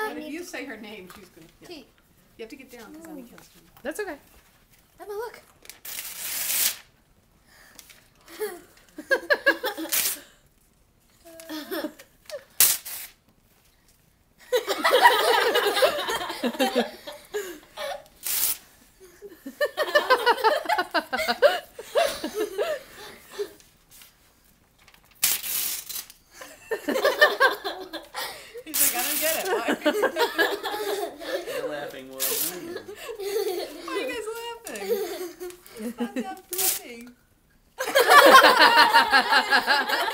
But if you say her name, she's gonna. Yeah. T. You have to get down because Emmy can't swim. That's okay. Emma, look. He's like, I don't get it. Why? You're laughing more than I am. Why are you guys laughing? It's not that funny.